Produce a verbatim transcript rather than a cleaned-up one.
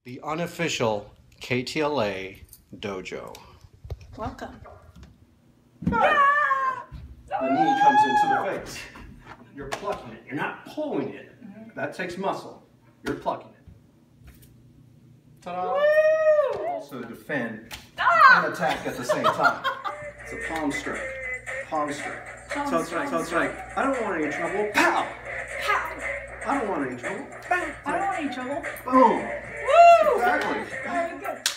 The unofficial K T L A dojo. Welcome. Yeah! The knee comes into the face. You're plucking it. You're not pulling it. Mm-hmm. That takes muscle. You're plucking it. Ta-da! Woo! Also defend ah! and attack at the same time. It's a palm strike. Palm strike. Palm toe strike, toe strike. I don't want any trouble. Pow! Pow! I don't want any trouble. Bang! I don't want any trouble. Boom! Woo! Exactly. Very good.